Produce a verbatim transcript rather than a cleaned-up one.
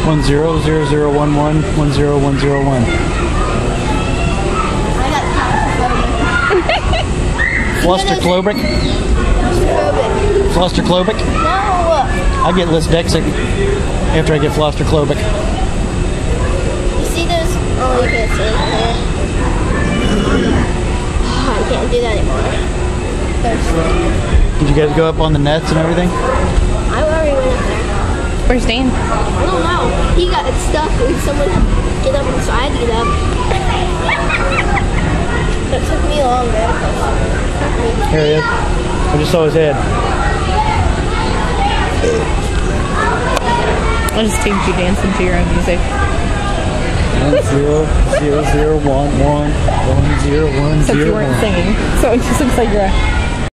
One zero zero zero one one one zero one zero one. I got Claustrophobic. Claustrophobic. No. I get dyslexic after I get claustrophobic. You see those? Oh, you can't see it here. Oh, I can't do that anymore. First. Did you guys go up on the nets and everything? I already went up there. Where's Dan? I don't know. He got stuck and someone had to get up, so I had to get up. That took me longer. Here he is. I just saw his head. I'll just teach you dancing to your own music. One zero zero zero one one one zero one Except zero you weren't one. singing, so it just looks like you're a